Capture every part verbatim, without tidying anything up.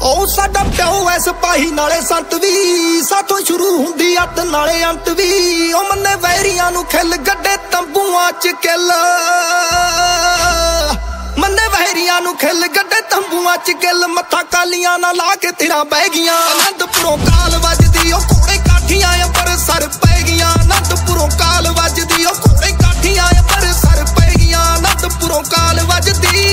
ਉਹ ਸਾਡਾ ਪਿਓ ਐ ਸਿਪਾਹੀ ਨਾਲੇ ਸੰਤ ਵੀ, ਸਾਥੋਂ ਸ਼ੁਰੂ ਹੁੰਦੀ ਅੱਤ ਨਾਲੇ ਅੰਤ ਵੀ। ਉਹ ਮੰਨੇ ਵੈਰੀਆਂ ਨੂੰ ਖਿੱਲ ਗੱਡੇ ਤੰਬੂਆਂ ਚ ਕਿੱਲ, ਮੰਨੇ ਵੈਰੀਆਂ ਨੂੰ ਖਿੱਲ ਗੱਡੇ ਤੰਬੂਆਂ ਚ ਕਿੱਲ। ਮੱਥਾ ਕਾਲੀਆਂ ਨਾਲ ਲਾ ਕੇ ਤੇਰਾ ਬਹਿ ਗਈਆਂ, ਅਨੰਦਪੁਰੋਂ ਕਾਲ ਵੱਜਦੀ ਉਹ ਘੋੜੇ ਕਾਠੀਆਂ ਅੰਬਰਸਰ ਪੈ ਗਈਆਂ। ਅਨੰਦਪੁਰੋਂ ਕਾਲ ਵੱਜਦੀ ਉਹ ਘੋੜੇ ਕਾਠੀਆਂ ਅੰਬਰਸਰ ਪੈ ਗਈਆਂ। ਅਨੰਦਪੁਰੋਂ ਕਾਲ ਵੱਜਦੀ।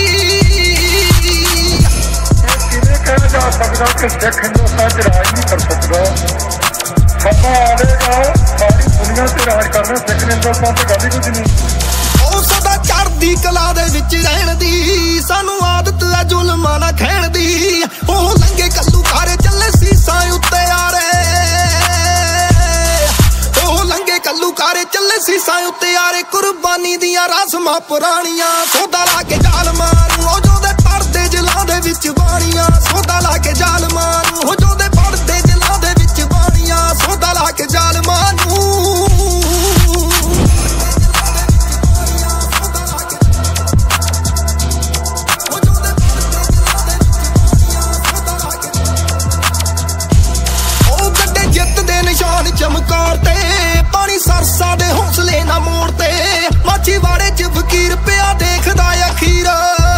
ਕਿਵੇਂ ਜਾ ਸਕਦਾ ਕਿ ਸਿੱਖ ਹਿੰਦੁਸਤਾਨ ਚ ਰਾਜ ਨਹੀਂ ਕਰ ਸਕਦਾ। ਸਮਾਂ ਆਵੇਗਾ ਸਾਰੀ ਦੁਨੀਆ ਤੇ ਰਾਜ ਕਰਨਾ, ਸਿੱਖ ਹਿੰਦੁਸਤਾਨ ਤੇ ਗੱਲ ਹੀ ਕੁਝ ਨਹੀਂ। ਉਹ ਸਦਾ ਚੜ੍ਹਦੀ ਕਲਾ ਦੇ ਵਿੱਚ ਰਹਿਣ ਦੀ, ਸਾਨੂੰ ਆਦਤ ਹੈ ਜ਼ੁਲਮਾਂ ਨਾ ਖਹਿਣ ਦੀ। ਉਹ ਲੰਗੇ ਕੱਲੂ ਖਾਰੇ ਚੱਲੇ ਸੀਸਾਂ ਉੱਤੇ ਆਰੇ, ਉਹ ਲੰਗੇ ਕੱਲੂ ਖਾਰੇ ਚੱਲੇ ਸੀਸਾਂ ਉੱਤੇ ਆਰੇ। ਕੁਰਬਾਨੀ ਦੀਆਂ ਰਸਮਾਂ ਪੁਰਾਣੀਆਂ, ਸੌਦਾ ਲਾ ਕੇ ਜ਼ਾਲਮਾਂ ਨੂੰ ਉਹ ਜੋ ਦੇ ਪਰਦੇ ਜਲਾਂ ਦੇ ਵਿੱਚ ਬਾਣੀਆਂ। ਸੌਦਾ ਲਾ ਕੇ ਜ਼ਾਲਮਾਂ ਨੂੰ ਉਹ ਜੋ ਦੇ ਪਰਦੇ ਜਲਾਂ ਦੇ ਵਿੱਚ ਬਾਣੀਆਂ। ਸੌਦਾ ਲਾ ਕੇ ਜ਼ਾਲਮਾਂ ਨੂੰ। ਨਿਸ਼ਾਨ ਚਮਕੌਰ ਤੇ ਪਾਣੀ ਸਰਸਾ ਦੇ ਹੌਸਲੇ ਨਾ ਮੋੜ ਤੇ। ਮਾਛੀਵਾੜੇ ਚ ਫਕੀਰ ਪਿਆ ਦੇਖਦਾ ਅਖੀਰ,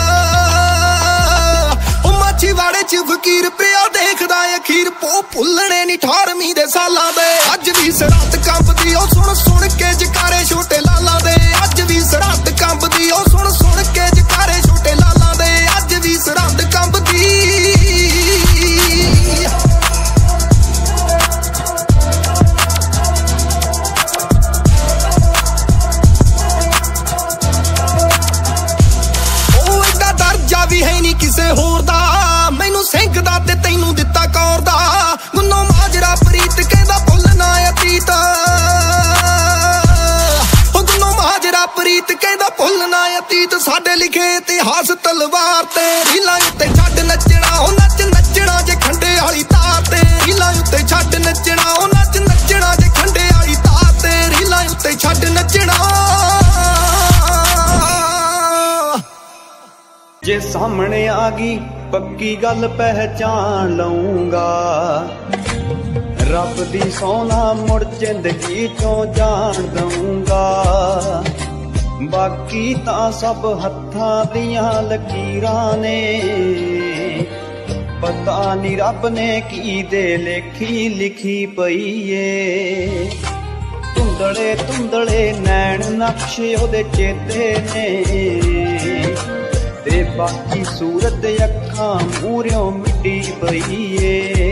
ਉਹ ਮਾਛੀਵਾੜੇ ਚ ਫਕੀਰ ਪਿਆ ਦੇਖਦਾ ਅਖੀਰ। ਪੋ ਭੁੱਲਣੇ ਨੀ ਅਠਾਰਵੀਂ ਦੇ ਸਾਲਾਂ ਦੇ, ਅੱਜ ਵੀ ਸਰਹੱਦ ਕੰਬਦੀ ਉਹ ਸੁਣ ਸੁਣ ਕੇ ਜਕਾਰੇ ਛੋਟੇ ਲਾਲਾਂ ਦੇ। ਅੱਜ ਵੀ ਸਰਹੱਦ ਕੰਬਦੀ ਉਹ ਸੁਣ ਸੁਣ ਕੇ ਜਕਾਰੇ ਛੋਟੇ ਲਾਲਾਂ ਦੇ। ਅੱਜ ਵੀ ਸਰਹੱਦ ਕੰਬਦੀ। ਵੀ ਹੈ ਨਹੀਂ ਕਿਸੇ ਹੋਰ ਦਾ, ਮੈਨੂੰ ਸਿੰਘ ਦਾ ਤੇ ਤੈਨੂੰ ਦਿੱਤਾ ਕੌਰ ਦਾ। ਗੁੰਨੋ ਮਾਜਰਾ ਪ੍ਰੀਤ ਕਹਿੰਦਾ ਭੁੱਲਣਾ ਅਤੀਤ, ਉਹ ਗੁੰਨੋ ਮਾਜਰਾ ਪ੍ਰੀਤ ਕਹਿੰਦਾ ਭੁੱਲਣਾ ਅਤੀਤ। ਸਾਡੇ ਲਿਖੇ ਇਤਿਹਾਸ ਤਲਵਾਰ ਤੇ, ਰੀਲਾਂ ਉੱਤੇ ਛੱਡ ਨੱਚਣਾ ਉਹ ਨੱਚ ਨੱਚਣਾ ਜੇ ਖੰਡੇ ਵਾਲੀ ਤਾਰ ਤੇ। ਰੀਲਾਂ ਉੱਤੇ ਛੱਡ ਨੱਚਣਾ ਉਹ ਨੱਚ ਨੱਚਣਾ ਜੇ ਖੰਡੇ ਵਾਲੀ ਤਾਰ ਤੇ। ਰੀਲਾਂ ਉੱਤੇ ਛੱਡ ਨੱਚਣਾ। ਜੇ ਸਾਹਮਣੇ ਆ ਗਈ ਪੱਕੀ ਗੱਲ ਪਹਿਚਾਨ ਲਊਂਗਾ, ਰੱਬ ਦੀ ਸੋਨਾ ਮੁੜ ਜ਼ਿੰਦਗੀ ਚੋਂ ਜਾਣ ਦਊਂਗਾ। ਬਾਕੀ ਤਾਂ ਸਭ ਹੱਥਾਂ ਦੀਆਂ ਲਕੀਰਾਂ ਨੇ, ਪਤਾ ਨੀ ਰੱਬ ਨੇ ਕੀ ਦੇ ਲੇਖੀ ਲਿਖੀ ਪਈ ਏ। ਧੁੰਦਲੇ ਧੁੰਦਲੇ ਨੈਣ ਨਕਸ਼ੇ ਉਹਦੇ ਚੇਤੇ ਨੇ, ਤੇ ਬਾਕੀ ਸੂਰਤ ਅੱਖਾਂ ਮੂਹਰਿਓਂ ਮਿੱਟੀ ਪਈ ਏ।